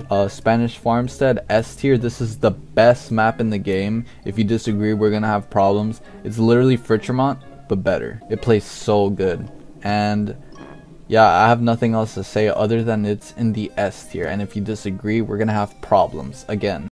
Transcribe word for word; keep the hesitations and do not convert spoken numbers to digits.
Uh, Spanish Farmstead, S tier. This is the best map in the game. If you disagree, we're gonna have problems. It's literally Fritchermont, but better. It plays so good. And yeah, I have nothing else to say other than it's in the S tier. And if you disagree, we're gonna have problems again.